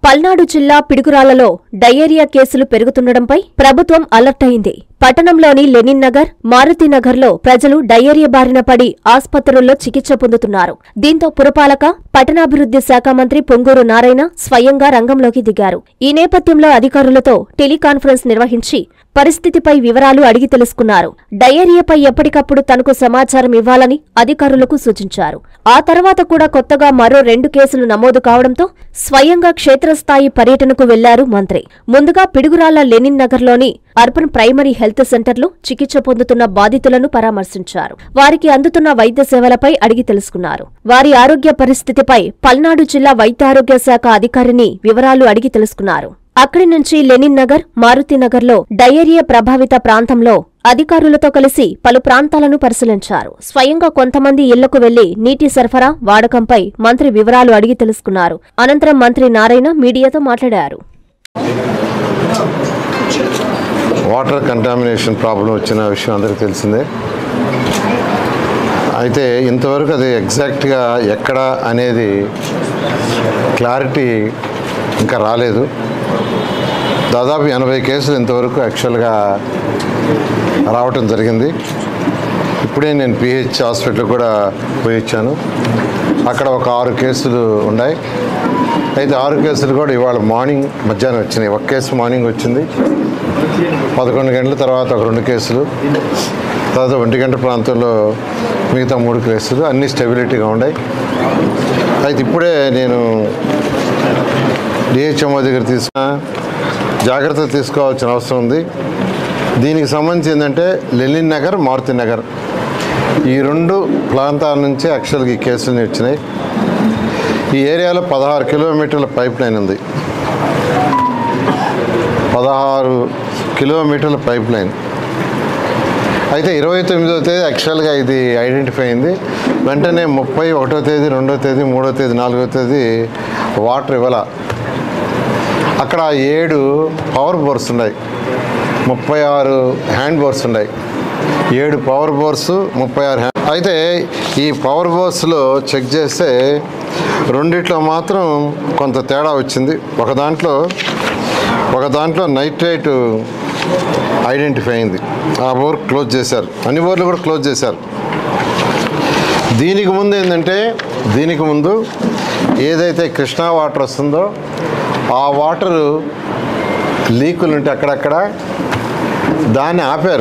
పల్నాడు జిల్లా పిడుగురాళ్లలో డయేరియా కేసులు పెరుగుతుండటంపై ప్రభుత్వం అలర్ట్ అయింది. పట్టణంలోని లెనిన్ నగర్, మారుతినగర్లో ప్రజలు డయేరియా బారిన పడి ఆస్పత్రుల్లో చికిత్స పొందుతున్నారు. దీంతో పురపాలక, పట్టణాభివృద్ధి శాఖ మంత్రి పొంగూరు నారాయణ స్వయంగా రంగంలోకి దిగారు. ఈ నేపథ్యంలో అధికారులతో టెలికాన్ఫరెన్స్ నిర్వహించి పరిస్థితిపై వివరాలు అడిగి తెలుసుకున్నారు. డయేరియాపై ఎప్పటికప్పుడు తనకు సమాచారం ఇవ్వాలని అధికారులకు సూచించారు. ఆ తర్వాత కూడా కొత్తగా మరో 2 కేసులు నమోదు కావడంతో స్వయంగా క్షేత్రస్థాయి పర్యటనకు వెళ్లారు మంత్రి. ముందుగా పిడుగురాళ్ల లెనిన్ నగర్లోని అర్బన్ ప్రైమరీ హెల్త్ సెంటర్లో చికిత్స పొందుతున్న బాధితులను పరామర్శించారు. వారికి అందుతున్న వైద్య సేవలపై అడిగి తెలుసుకున్నారు. వారి ఆరోగ్య పరిస్థితిపై పల్నాడు జిల్లా వైద్యారోగ్య శాఖ అధికారిని వివరాలు అడిగి తెలుసుకున్నారు. అక్కడి నుంచి లెనిన్ నగర్, మారుతినగర్లో డయేరియా ప్రభావిత ప్రాంతంలో అధికారులతో కలిసి పలు ప్రాంతాలను పరిశీలించారు. స్వయంగా కొంతమంది ఇళ్లకు వెళ్లి నీటి సరఫరా, వాడకంపై మంత్రి వివరాలు అడిగి తెలుసుకున్నారు. అనంతరం మంత్రి నారాయణ మీడియాతో మాట్లాడారు. వాటర్ కంటామినేషన్ ప్రాబ్లం వచ్చిన విషయం అందరికీ తెలిసిందే. అయితే ఇంతవరకు అది ఎగ్జాక్ట్గా ఎక్కడ అనేది క్లారిటీ ఇంకా రాలేదు. దాదాపు 80 కేసులు ఇంతవరకు యాక్చువల్గా రావటం జరిగింది. ఇప్పుడే నేను పిహెచ్ హాస్పిటల్ కూడా పోయి వచ్చాను. అక్కడ ఒక 6 కేసులు ఉన్నాయి. అయితే 6 కేసులు కూడా ఇవాళ మార్నింగ్ మధ్యాహ్నం వచ్చినాయి. ఒక కేసు మార్నింగ్ వచ్చింది, 11 గంటల తర్వాత ఒక 2 కేసులు, తర్వాత 1 గంట ప్రాంతంలో మిగతా 3 కేసులు, అన్నీ స్టెబిలిటీగా ఉన్నాయి. అయితే ఇప్పుడే నేను డిహెచ్ఎంఓ దగ్గర జాగ్రత్తలు తీసుకోవాల్సిన అవసరం ఉంది. దీనికి సంబంధించి ఏంటంటే లెనిన్ నగర్, మారుతి నగర్ ఈ 2 ప్రాంతాల నుంచి యాక్చువల్గా ఈ కేసులు వచ్చినాయి. ఈ ఏరియాలో 16 కిలోమీటర్ల పైప్ లైన్ ఉంది. 16 కిలోమీటర్ల పైప్ లైన్. అయితే 29వ తేదీ యాక్చువల్గా ఇది ఐడెంటిఫై అయింది. వెంటనే 30, 1వ తేదీ, 2వ తేదీ, 3వ తేదీ, 4వ తేదీ వాటర్ ఇవ్వాల. అక్కడ 7 పవర్ బోర్స్ ఉన్నాయి, 36 హ్యాండ్ బోర్స్ ఉన్నాయి. 7 పవర్ బోర్సు, 36 హ్యాండ్. అయితే ఈ పవర్ బోర్స్లో చెక్ చేస్తే 2 మాత్రం కొంత తేడా వచ్చింది. ఒక దాంట్లో నైట్రేట్ ఐడెంటిఫై అయింది. ఆ బోర్ క్లోజ్ చేశారు. అన్ని బోర్లు కూడా క్లోజ్ చేశారు. దీనికి ముందు ఏదైతే కృష్ణా వాటర్ వస్తుందో ఆ వాటరు లీకులు ఉంటే అక్కడక్కడ దాన్ని ఆపారు.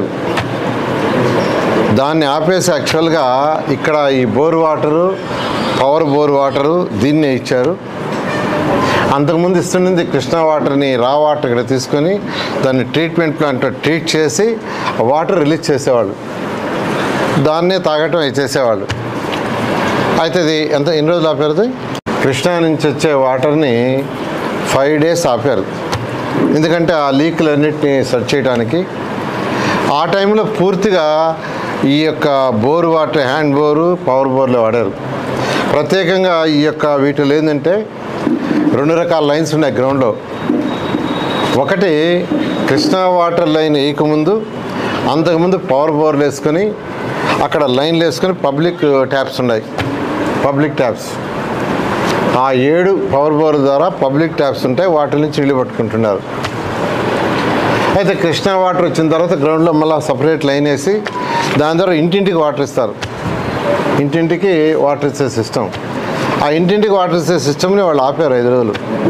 దాన్ని ఆపేసి యాక్చువల్గా ఇక్కడ ఈ bore water, power bore water దీన్నే ఇచ్చారు. అంతకుముందు ఇస్తుండింది కృష్ణా వాటర్ని, రా వాటర్ ఇక్కడ తీసుకొని దాన్ని ట్రీట్మెంట్ ప్లాంట్లో ట్రీట్ చేసి వాటర్ రిలీజ్ చేసేవాళ్ళు, దాన్నే తాగటం చేసేవాళ్ళు. అయితే ఇది ఎన్ని రోజులు ఆపారు? కృష్ణా నుంచి వచ్చే వాటర్ని 5 days ఆపారు. ఎందుకంటే ఆ లీకులన్నింటినీ సెర్చ్ చేయడానికి. ఆ టైంలో పూర్తిగా ఈ యొక్క bore water, hand bore, power బోర్లు వాడారు. ప్రత్యేకంగా ఈ యొక్క వీటిలో ఏంటంటే 2 రకాల లైన్స్ ఉన్నాయి గ్రౌండ్లో. ఒకటి కృష్ణా వాటర్ లైన్ వేయకముందు, అంతకుముందు పవర్ బోర్లు వేసుకొని అక్కడ లైన్లు వేసుకొని పబ్లిక్ ట్యాప్స్ ఉన్నాయి. పబ్లిక్ ట్యాప్స్ ఆ 7 పవర్ బోర్ ద్వారా పబ్లిక్ ట్యాప్స్ ఉంటాయి. వాటి నుంచి నీళ్ళు పట్టుకుంటున్నారు. అయితే కృష్ణా వాటర్ వచ్చిన తర్వాత గ్రౌండ్లో మళ్ళీ సపరేట్ లైన్ వేసి దాని ద్వారా ఇంటింటికి వాటర్ ఇస్తారు. ఇంటింటికి వాటర్ ఇచ్చే సిస్టమ్. ఆ ఇంటింటికి వాటర్ ఇచ్చే సిస్టమ్ని వాళ్ళు ఆపారు 5 రోజులు.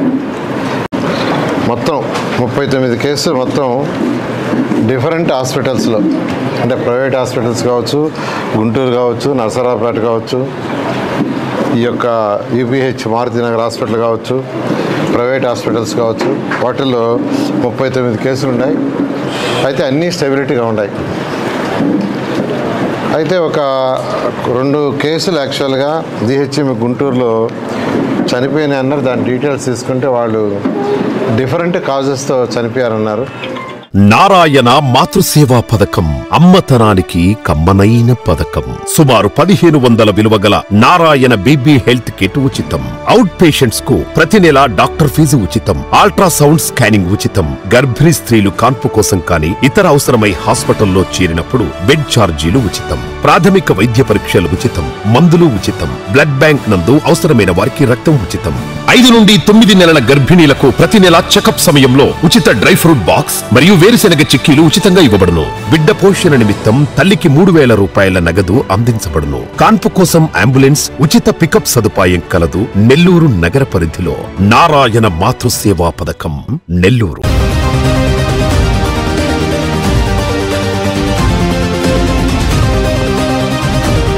మొత్తం 39 కేసులు మొత్తం డిఫరెంట్ హాస్పిటల్స్లో, అంటే ప్రైవేట్ హాస్పిటల్స్ కావచ్చు, గుంటూరు కావచ్చు, నరసరావుపేట కావచ్చు, ఈ యొక్క యూపీహెచ్ మారుతినగర్ హాస్పిటల్ కావచ్చు, ప్రైవేట్ హాస్పిటల్స్ కావచ్చు, వాటిల్లో 39 కేసులు ఉన్నాయి. అయితే అన్నీ స్టెబిలిటీగా ఉన్నాయి. అయితే ఒక 2 కేసులు యాక్చువల్గా డిహెచ్ఎం గుంటూరులో చనిపోయినాయి అన్నారు. దాని డీటెయిల్స్ తీసుకుంటే వాళ్ళు డిఫరెంట్ కాజెస్తో చనిపోయారన్నారు. నారాయణ మాతృసేవా పథకం అమ్మతనానికి కమ్మనైన పథకం. సుమారు 1500 విలువగల నారాయణ బీబీ హెల్త్ కిట్ ఉచితం. అవుట్ పేషెంట్స్ కు ప్రతి నెల డాక్టర్ ఫీజు ఉచితం. అల్ట్రాసౌండ్ స్కానింగ్ ఉచితం. గర్భిణీ స్త్రీలు కాన్పు కోసం కానీ ఇతర అవసరమై హాస్పిటల్లో చేరినప్పుడు బెడ్ ఛార్జీలు ఉచితం. ప్రాథమిక వైద్య పరీక్షలు ఉచితం, మందులు ఉచితం. బ్లడ్ బ్యాంక్ నందు అవసరమైన వారికి రక్తం ఉచితం. 5 నుండి 9 నెలల గర్భిణీలకు ప్రతి నెల చెకప్ సమయంలో ఉచిత డ్రై ఫ్రూట్ బాక్స్ మరియు వేరుశెనగ చిక్కీలు ఉచితంగా ఇవ్వబడును. బిడ్డ పోషణ నిమిత్తం తల్లికి 3000 రూపాయల నగదు అందించబడును. కాన్పు కోసం అంబులెన్స్ ఉచిత పికప్ సదుపాయం కలదు. నెల్లూరు నగర పరిధిలో నారాయణ మాతృసేవా పథకం, నెల్లూరు.